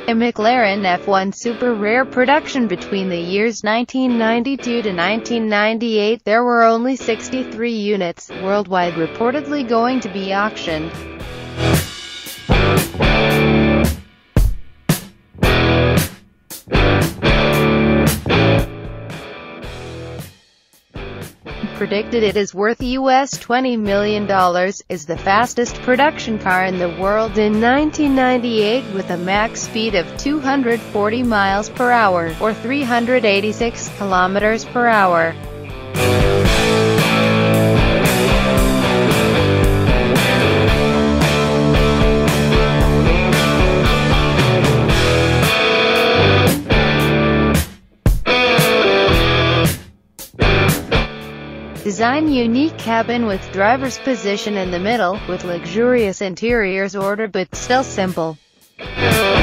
A McLaren F1 super rare production. Between the years 1992 to 1998, there were only 63 units worldwide reportedly going to be auctioned. Predicted it is worth US $20 million, is the fastest production car in the world in 1998 with a max speed of 240 miles per hour, or 386 kilometers per hour. Design unique cabin with driver's position in the middle, with luxurious interiors ordered but still simple.